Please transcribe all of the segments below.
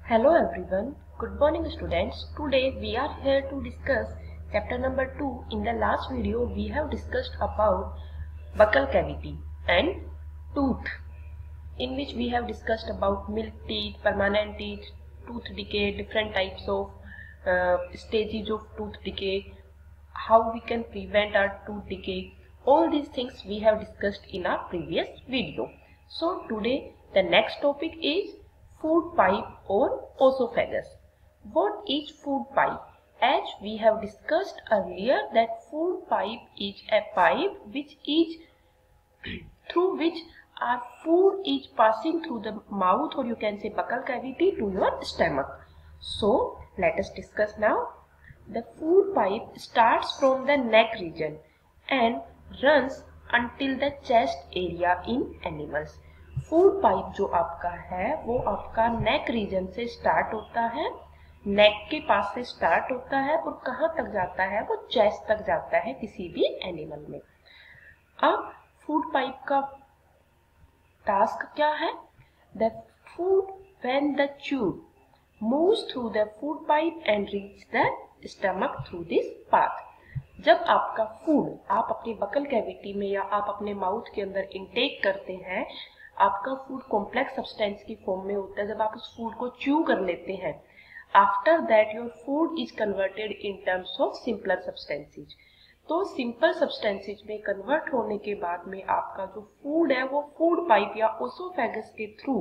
Hello everyone, good morning students. Today we are here to discuss chapter number 2. In the last video we have discussed about buccal cavity and tooth, in which we have discussed about milk teeth, permanent teeth, tooth decay, different types of stages of tooth decay, how we can prevent our tooth decay. All these things we have discussed in our previous video. So today the next topic is food pipe or oesophagus. What is food pipe? As we have discussed earlier that food pipe is a pipe which is through which our food is passing through the mouth, or you can say buccal cavity, to your stomach. So let us discuss now. The food pipe starts from the neck region and runs until the chest area in animals. Food pipe जो आपका है वो आपका neck region से start होता है, नेक के पास से स्टार्ट होता है और कहाँ तक जाता है, वो चेस्ट तक जाता है किसी भी एनिमल में। अब फूड पाइप का टास्क क्या है? The food when the tube moves through the food pipe and reach the stomach through this path. जब आपका फूड आप अपनी बकल कैविटी में या आप अपने माउथ के अंदर इनटेक करते हैं, आपका फूड कॉम्प्लेक्स सब्सटेंस की फॉर्म में होता है। जब आप उस फूड को च्यू कर लेते हैं, after that your food is converted in terms of simpler substances. तो सिंपल सब्सटेंसेज में कन्वर्ट होने के बाद में आपका जो फूड है वो फूड पाइप या ओसोफेगस के थ्रू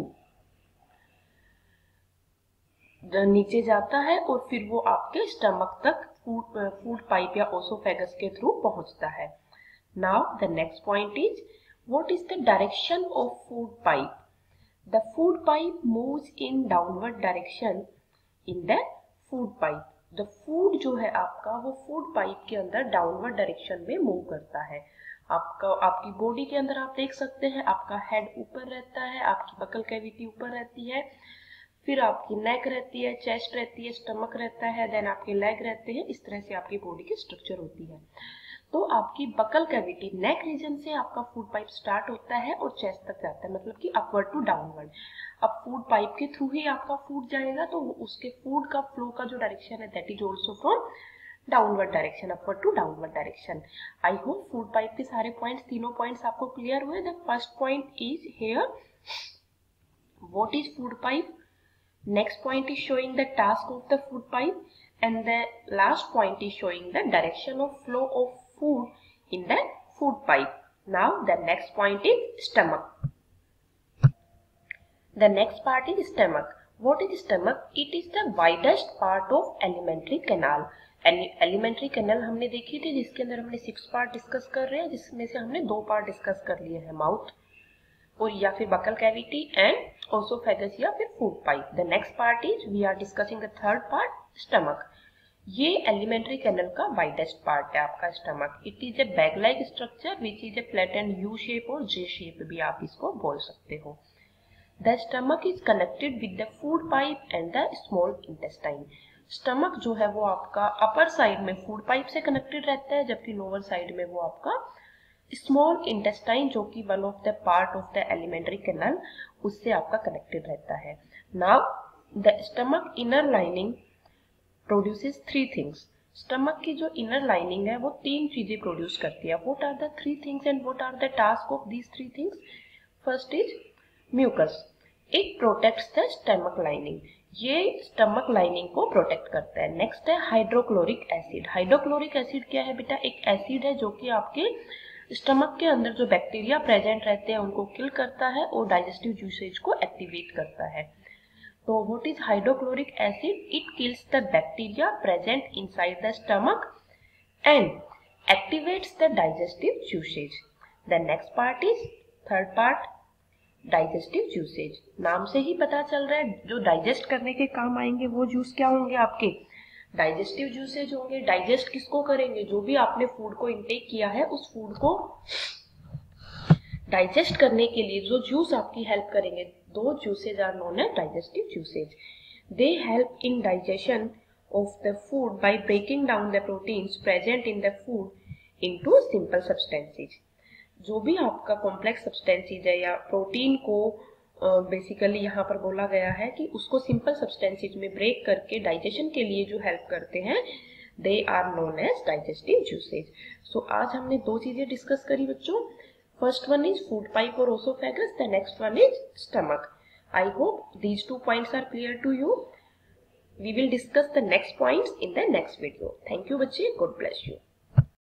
नीचे जाता है और फिर वो आपके स्टमक तक फूड पाइप या ओसोफेगस के थ्रू पहुंचता है। Now the next point is, what is the direction of food pipe? The food pipe moves in downward direction in the food pipe. The food जो है आपका वो food pipe के अंदर डाउनवर्ड डायरेक्शन में मूव करता है। आपकी बॉडी के अंदर आप देख सकते हैं आपका हेड ऊपर रहता है, आपकी बकल कैविटी ऊपर रहती है, फिर आपकी नेक रहती है, चेस्ट रहती है, स्टमक रहता है, देन आपके लेग रहते हैं। इस तरह से आपकी बॉडी की स्ट्रक्चर होती है। तो आपकी बकल कैविटी नेक रीजन से आपका फूड पाइप स्टार्ट होता है और चेस्ट तक जाता है, मतलब कि अपवर्ड टू डाउनवर्ड। अब फूड पाइप के थ्रू ही आपका फूड जाएगा तो उसके फूड का फ्लो का जो डायरेक्शन है that is also from downward direction, upward to downward direction. I hope food pipe के सारे पॉइंट्स, तीनों पॉइंट्स आपको क्लियर हुए। The first point is here, what is food pipe. Next point is showing the task of the food pipe, and the last point is showing the direction of flow of food in the food pipe. Now the next point is stomach. The next part is stomach. What is stomach? It is the widest part of alimentary canal. Alimentary canal हमने देखी थी जिसके अंदर हमने 6 part discuss कर रहे हैं, जिसमें से हमने 2 पार्ट डिस्कस कर लिए हैं, माउथ और या फिर बकल कैविटी एंड ओसोफेगस या फिर food pipe. The next part is we are discussing the third part, stomach. ये एलिमेंट्री कैनल का वाइडेस्ट पार्ट है आपका stomach. It is a bag like structure which is a flattened U shape और J shape भी आप इसको बोल सकते हो। The stomach is connected with the food pipe and the small intestine. Stomach जो है वो आपका अपर साइड में फूड पाइप से कनेक्टेड रहता है, जबकि लोअर साइड में वो आपका स्मॉल इंटेस्टाइन जो कि one of the part of the alimentary canal उससे आपका कनेक्टेड रहता है। Now the stomach inner lining produces 3 things. Stomach की जो इनर लाइनिंग है वो 3 चीजें प्रोड्यूस करती है। What are the 3 things and what are the task of these 3 things? First is mucus, it protects the stomach lining, ये stomach lining को protect करता है। नेक्स्ट है हाइड्रोक्लोरिक एसिड। हाइड्रोक्लोरिक एसिड क्या है बेटा? एक एसिड है जो कि आपके स्टमक के अंदर जो बैक्टीरिया प्रेजेंट रहते हैं उनको किल करता है और डाइजेस्टिव जूसेज को एक्टिवेट करता है। तो what is hydrochloric acid? It kills the bacteria present inside the stomach and activates the digestive juices. The next part is third part, digestive juices. नाम से ही पता चल रहा है जो डाइजेस्ट करने के काम आएंगे वो जूस क्या होंगे? आपके डाइजेस्टिव जूसेज होंगे। डाइजेस्ट किसको करेंगे? जो भी आपने फूड को इनटेक किया है उस फूड को डाइजेस्ट करने के लिए जो जूस आपकी हेल्प करेंगे, दो juices are known as digestive juices. They help in digestion of the food by breaking down the proteins present in the food into simple substances. जो भी आपका कॉम्प्लेक्स सब्सटेंसेज है या प्रोटीन को बेसिकली यहाँ पर बोला गया है कि उसको सिंपल सब्सटेंसेज में ब्रेक करके डाइजेशन के लिए जो हेल्प करते हैं they are known as digestive juices. So आज हमने दो चीजें डिस्कस करी बच्चों। First one is food pipe और oesophagus, the next one is stomach. I hope these 2 points are clear to you. We will discuss the next points in the next video. Thank you बच्चे, God bless you.